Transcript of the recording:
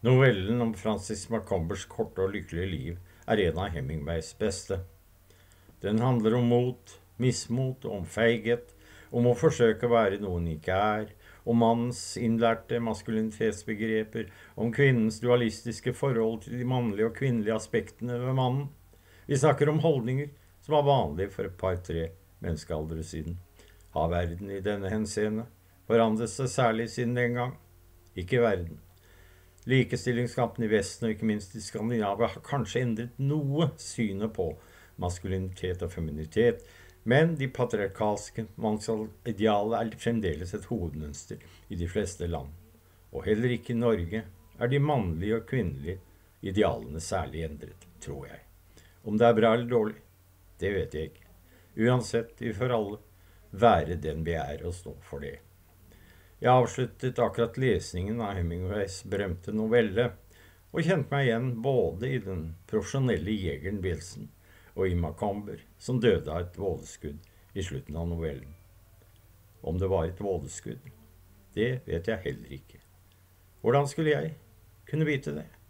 Novellen om Francis Macombers korte og lykkelige liv er en av Hemingways beste. Den handler om mot, mismot, om feighet, om å forsøke å være noe en ikke er, om mannens innlærte maskulinitetsbegreper, om kvinnens dualistiske forhold til de mannlige og kvinnelige aspektene ved mannen. Vi snakker om holdninger som var vanlige for et par-tre menneskealdre siden. Har verden i denne henseende forandret seg særlig siden den gang? Ikke verden. Likestillingskampen i Vesten og ikke minst i Skandinavia har kanskje endret noe synet på maskulinitet og feminitet, men de patriarkalske mannsidealene er fremdeles et hovedmønster i de fleste land. Og heller ikke i Norge er de mannlige og kvinnelige idealene særlig endret, tror jeg. Om det er bra eller dårlig, det vet jeg ikke. Uansett, vi får alle være den vi er og stå for det. Jeg avsluttet akkurat lesningen av Hemingways berømte novelle, og kjente meg igjen både i den profesjonelle jegeren Wilson og i Macomber, som døde av et vådeskudd i slutten av novellen. Om det var et vådeskudd, det vet jeg heller ikke. Hvordan skulle jeg kunne vite det?